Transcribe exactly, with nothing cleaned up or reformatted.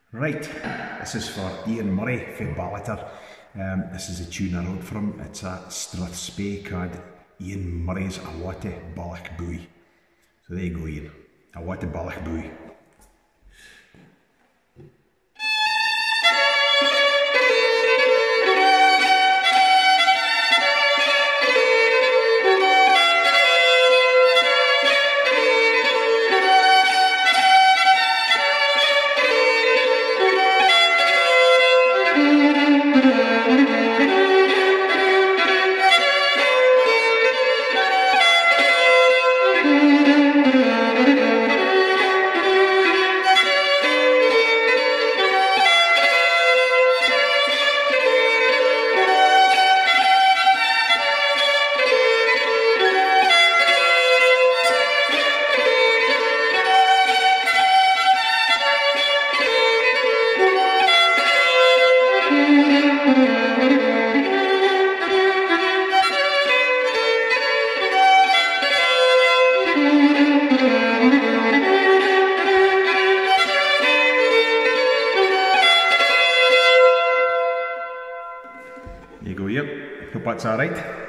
Right, this is for Ian Murray for Ballater. Um, this is a tune I wrote for him. It's a Strathspey called Ian Murray's Awate Ballach Buoy. So there you go, Ian. Awate Ballach Buoy. There you go, yep. Hope that's alright.